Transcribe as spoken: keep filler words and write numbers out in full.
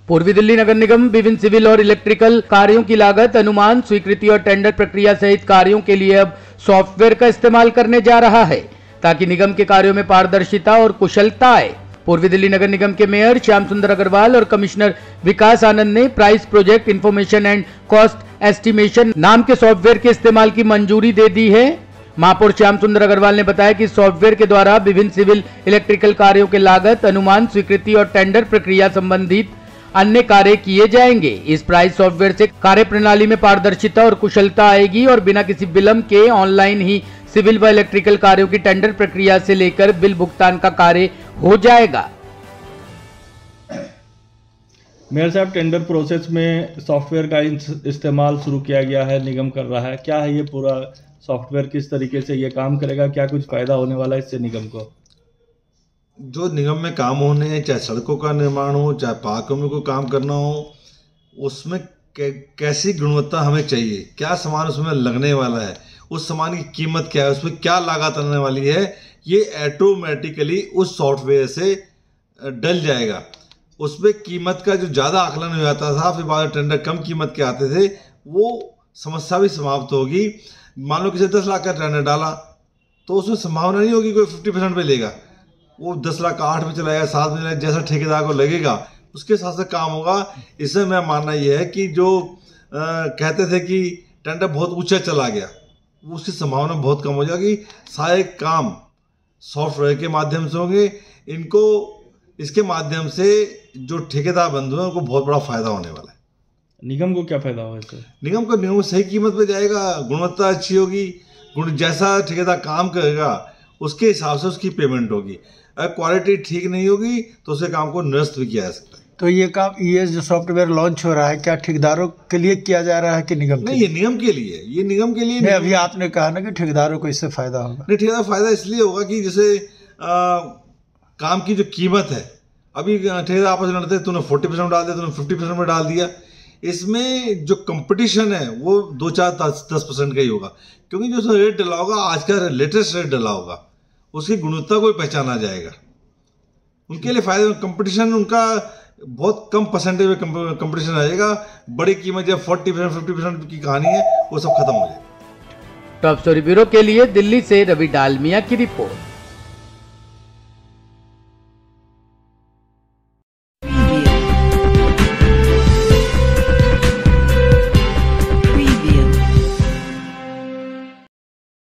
पूर्वी दिल्ली नगर निगम विभिन्न सिविल और इलेक्ट्रिकल कार्यों की लागत अनुमान, स्वीकृति और टेंडर प्रक्रिया सहित कार्यों के लिए अब सॉफ्टवेयर का इस्तेमाल करने जा रहा है ताकि निगम के कार्यों में पारदर्शिता और कुशलता आए। पूर्वी दिल्ली नगर निगम के मेयर श्याम सुंदर अग्रवाल और कमिश्नर विकास आनंद ने price project information and cost estimation नाम के सॉफ्टवेयर के इस्तेमाल की मंजूरी दे दी है। महापौर श्याम सुंदर अग्रवाल ने बताया कि सॉफ्टवेयर के द्वारा विभिन्न सिविल इलेक्ट्रिकल कार्यों के लागत अनुमान, स्वीकृति और टेंडर प्रक्रिया संबंधित अन्य कार्य किए जाएंगे। इस प्राइस सॉफ्टवेयर से कार्य प्रणाली में पारदर्शिता और कुशलता आएगी और बिना किसी विलंब के ऑनलाइन ही सिविल व इलेक्ट्रिकल कार्यों की टेंडर प्रक्रिया से लेकर बिल भुगतान का कार्य हो जाएगा। मेयर साहब, टेंडर प्रोसेस में सॉफ्टवेयर का इस्तेमाल शुरू किया गया है, निगम कर रहा है, क्या है ये पूरा सॉफ्टवेयर, किस तरीके से ये काम करेगा, क्या कुछ फायदा होने वाला है इससे निगम को? जो निगम में काम होने, चाहे सड़कों का निर्माण हो, चाहे पार्कों में कोई काम करना हो, उसमें कैसी गुणवत्ता हमें चाहिए, क्या सामान उसमें लगने वाला है, उस सामान की कीमत क्या है, उसमें क्या लागत आने वाली है, ये ऑटोमेटिकली उस सॉफ्टवेयर से डल जाएगा। उसमें कीमत का जो ज़्यादा आकलन हो जाता था, फिर बाद टेंडर कम कीमत के आते थे, वो समस्या भी समाप्त होगी। मान लो किसी दस लाख का टेंडर डाला तो उसमें संभावना नहीं होगी कोई फिफ्टी परसेंट पे लेगा, वो दस लाख का आठ में चलाएगा, सात में चलाएगा, जैसा ठेकेदार को लगेगा उसके साथ से काम होगा। इससे मेरा मानना यह है कि जो आ, कहते थे कि टेंडर बहुत ऊंचा चला गया, उसकी संभावना बहुत कम हो जाएगी। सारे काम सॉफ्टवेयर के माध्यम से होंगे। इनको इसके माध्यम से जो ठेकेदार बंधु हैं उनको बहुत बड़ा फायदा होने वाला है। निगम को क्या फायदा होगा इससे? निगम को निगम सही कीमत पे जाएगा, गुणवत्ता अच्छी होगी, गुण जैसा ठेकेदार काम करेगा उसके हिसाब से उसकी पेमेंट होगी। अगर क्वालिटी ठीक नहीं होगी तो उसके काम को निरस्त भी किया जा सकता है। तो ये काम, ये जो सॉफ्टवेयर लॉन्च हो रहा है, क्या ठेकेदारों के लिए किया जा रहा है कि निगम नहीं? ये निगम के लिए, ये निगम के लिए नहीं। अभी आपने कहा ना कि ठेकेदारों को इससे फायदा होगा। नहीं, ठेकेदार फायदा इसलिए होगा कि जैसे आ, काम की जो कीमत है, अभी ठेकेदार आपस में लड़ते, तूने फोर्टी परसेंट डाल दिया, तूने फिफ्टी परसेंट में डाल दिया। इसमें जो कंपटीशन है वो दो चार दस दस परसेंट का ही होगा, क्योंकि जो उसमें रेट डला होगा, आज का लेटेस्ट रेट डला होगा, उसकी गुणवत्ता को पहचाना जाएगा। उनके लिए फायदा, कंपटीशन उनका बहुत कम परसेंटेज में कंपटीशन आएगा। बड़ी कीमत जब फोर्टी परसेंट फिफ्टी परसेंट की कहानी है वो सब खत्म हो जाएगी। टॉप स्टोरी ब्यूरो के लिए दिल्ली से रवि डालमिया की रिपोर्ट।